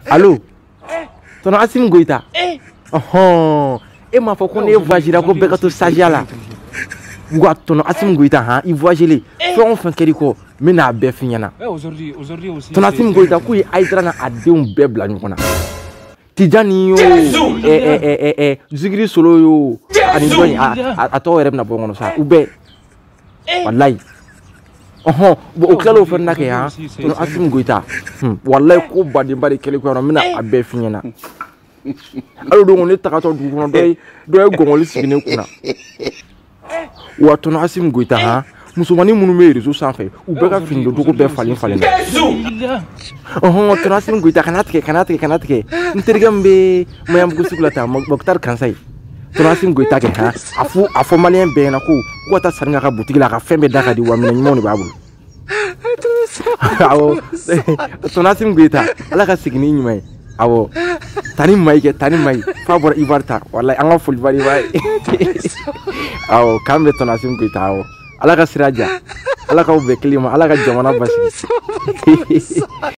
Allo Tonton Assimi Goïta e m'a fɔ ko ne voyage ko bɛɛ ka to stage la wa Tonton Assimi Goïta han i voyage fɛn o fɛn kɛri ko min n'a bɛɛ fi ɲɛna aujourd'hui aussi Tonton Assimi Goïta ko ye Aïdara n'a a denw bɛɛ bila ɲɔgɔn na Tijani yo Zigiri Solo yo ani dɔn a tɔgɔ yɛrɛ bɛna bɔ ŋɔnɔ sa u bɛɛ wallahi bon o kɛlen o fɛn na kɛ han Tonton Assimi Goïta wallahi ko badenba de kɛlen ko mina a bɛɛ fi ɲɛna alo don ne tagatɔ dugu kɔnɔ dɔ ye gɔngɔli sigi ne kunna wa Tonton Assimi Goïta han musomani minnu bɛ réseau sanfɛ u bɛɛ ka fini dogo bɛɛ falen falen na Tonton Assimi Goïta kana tigɛ n terikɛ min bɛ Maɲanbugu sugu la tan Mokhtar Kansayi Tonton Assimi Goïta kɛ han a fɔ maliyɛn bɛɛ ɲɛna ko ka taa sanni k'a ka butigi la a ka fɛn bɛɛ da ka di wa minɛn ɲumanw de b'a bolo awɔ Tonton Assimi Goïta ala ka segin ni ɲuman ye awɔ tani mayi f'a bɔra Ivoire ta wallahi an ka foli bari b'a ye awɔ k'an bɛ Tonton Assimi Goïta awɔ ala ka sira diya ala k'aw bɛɛ kelen ma ala ka jamana basigi